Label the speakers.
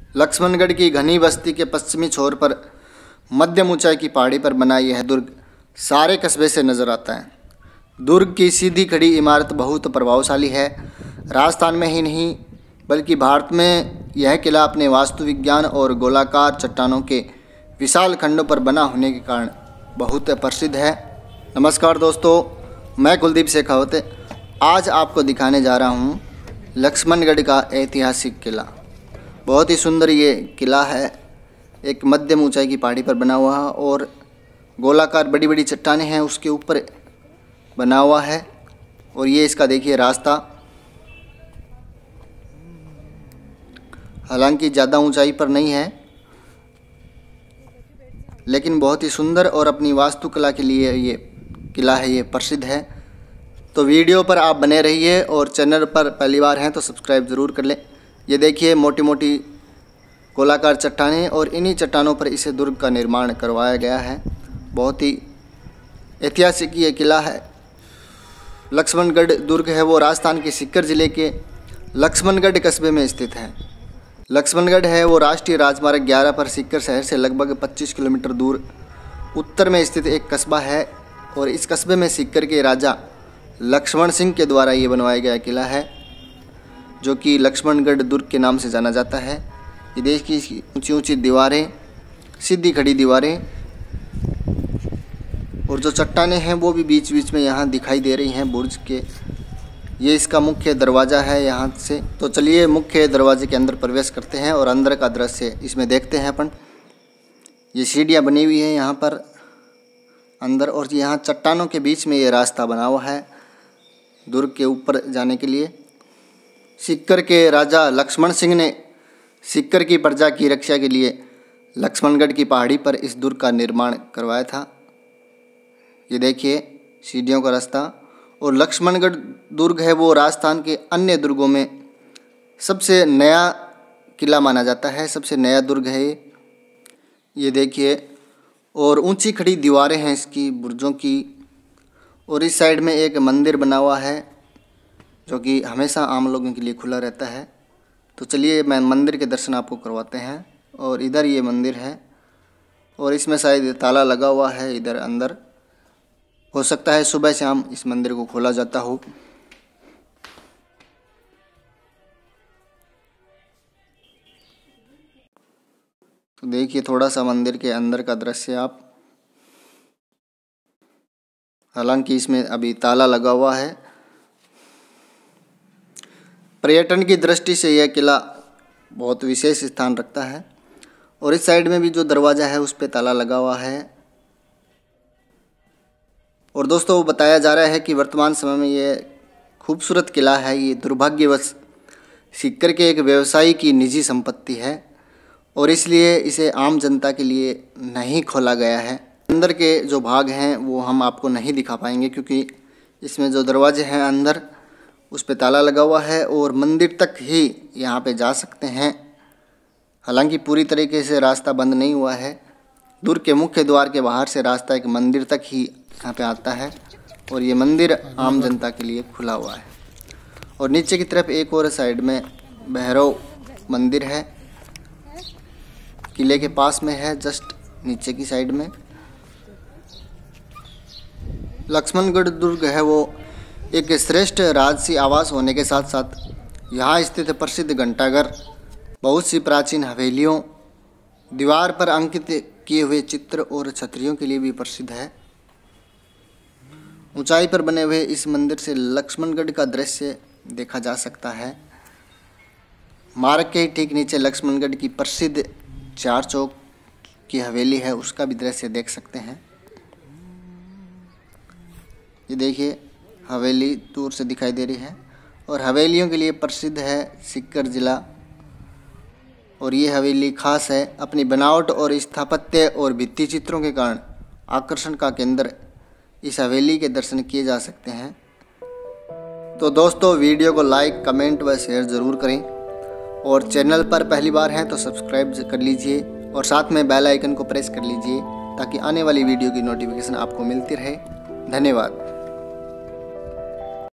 Speaker 1: लक्ष्मणगढ़ की घनी बस्ती के पश्चिमी छोर पर मध्यम ऊंचाई की पहाड़ी पर बना यह दुर्ग सारे कस्बे से नजर आता है। दुर्ग की सीधी खड़ी इमारत बहुत प्रभावशाली है। राजस्थान में ही नहीं बल्कि भारत में यह किला अपने वास्तु विज्ञान और गोलाकार चट्टानों के विशाल खंडों पर बना होने के कारण बहुत प्रसिद्ध है। नमस्कार दोस्तों, मैं कुलदीप शेखावत आज आपको दिखाने जा रहा हूँ लक्ष्मणगढ़ का ऐतिहासिक किला। बहुत ही सुंदर ये किला है। एक मध्यम ऊंचाई की पहाड़ी पर बना हुआ है और गोलाकार बड़ी बड़ी चट्टानें हैं उसके ऊपर बना हुआ है। और ये इसका देखिए रास्ता, हालांकि ज़्यादा ऊंचाई पर नहीं है लेकिन बहुत ही सुंदर और अपनी वास्तुकला के लिए ये किला है, ये प्रसिद्ध है। तो वीडियो पर आप बने रहिए और चैनल पर पहली बार हैं तो सब्सक्राइब ज़रूर कर लें। ये देखिए मोटी मोटी गोलाकार चट्टानें और इन्हीं चट्टानों पर इसे दुर्ग का निर्माण करवाया गया है। बहुत ही ऐतिहासिक ये किला है। लक्ष्मणगढ़ दुर्ग है वो राजस्थान के सीकर जिले के लक्ष्मणगढ़ कस्बे में स्थित है। लक्ष्मणगढ़ है वो राष्ट्रीय राजमार्ग 11 पर सीकर शहर से लगभग 25 किलोमीटर दूर उत्तर में स्थित एक कस्बा है। और इस कस्बे में सीकर के राजा लक्ष्मण सिंह के द्वारा ये बनवाया गया किला है, जो कि लक्ष्मणगढ़ दुर्ग के नाम से जाना जाता है। ये देश की ऊंची ऊंची दीवारें, सीधी खड़ी दीवारें और जो चट्टानें हैं वो भी बीच बीच में यहाँ दिखाई दे रही हैं बुर्ज के। ये इसका मुख्य दरवाज़ा है यहाँ से। तो चलिए मुख्य दरवाजे के अंदर प्रवेश करते हैं और अंदर का दृश्य इसमें देखते हैं अपन। ये सीढ़ियाँ बनी हुई हैं यहाँ पर अंदर और यहाँ चट्टानों के बीच में ये रास्ता बना हुआ है दुर्ग के ऊपर जाने के लिए। सीकर के राजा लक्ष्मण सिंह ने सीकर की प्रजा की रक्षा के लिए लक्ष्मणगढ़ की पहाड़ी पर इस दुर्ग का निर्माण करवाया था। ये देखिए सीढ़ियों का रास्ता। और लक्ष्मणगढ़ दुर्ग है वो राजस्थान के अन्य दुर्गों में सबसे नया किला माना जाता है, सबसे नया दुर्ग है ये देखिए। और ऊंची खड़ी दीवारें हैं इसकी बुर्जों की। और इस साइड में एक मंदिर बना हुआ है जो कि हमेशा आम लोगों के लिए खुला रहता है। तो चलिए मैं मंदिर के दर्शन आपको करवाते हैं। और इधर ये मंदिर है और इसमें शायद ताला लगा हुआ है। इधर अंदर हो सकता है सुबह शाम इस मंदिर को खोला जाता हो। तो देखिए थोड़ा सा मंदिर के अंदर का दृश्य आप। हालांकि इसमें अभी ताला लगा हुआ है। पर्यटन की दृष्टि से यह किला बहुत विशेष स्थान रखता है। और इस साइड में भी जो दरवाज़ा है उस पर ताला लगा हुआ है। और दोस्तों बताया जा रहा है कि वर्तमान समय में ये खूबसूरत किला है ये दुर्भाग्यवश सीकर के एक व्यवसायी की निजी संपत्ति है और इसलिए इसे आम जनता के लिए नहीं खोला गया है। अंदर के जो भाग हैं वो हम आपको नहीं दिखा पाएंगे क्योंकि इसमें जो दरवाजे हैं अंदर उस पे ताला लगा हुआ है और मंदिर तक ही यहाँ पे जा सकते हैं। हालांकि पूरी तरीके से रास्ता बंद नहीं हुआ है। दुर्ग के मुख्य द्वार के बाहर से रास्ता एक मंदिर तक ही यहाँ पे आता है और ये मंदिर आम जनता के लिए खुला हुआ है। और नीचे की तरफ एक और साइड में भैरव मंदिर है, किले के पास में है, जस्ट नीचे की साइड में। लक्ष्मणगढ़ दुर्ग है वो एक श्रेष्ठ राजसी आवास होने के साथ साथ यहाँ स्थित प्रसिद्ध घंटाघर, बहुत सी प्राचीन हवेलियों, दीवार पर अंकित किए हुए चित्र और छतरियों के लिए भी प्रसिद्ध है। ऊंचाई पर बने हुए इस मंदिर से लक्ष्मणगढ़ का दृश्य देखा जा सकता है। मार्ग के ठीक नीचे लक्ष्मणगढ़ की प्रसिद्ध 4 चौक की हवेली है, उसका भी दृश्य देख सकते हैं। ये देखिए हवेली दूर से दिखाई दे रही है और हवेलियों के लिए प्रसिद्ध है सीकर जिला। और ये हवेली खास है अपनी बनावट और स्थापत्य और भित्ति चित्रों के कारण आकर्षण का केंद्र इस हवेली के दर्शन किए जा सकते हैं। तो दोस्तों वीडियो को लाइक, कमेंट व शेयर ज़रूर करें और चैनल पर पहली बार हैं तो सब्सक्राइब कर लीजिए और साथ में बेल आइकन को प्रेस कर लीजिए ताकि आने वाली वीडियो की नोटिफिकेशन आपको मिलती रहे। धन्यवाद।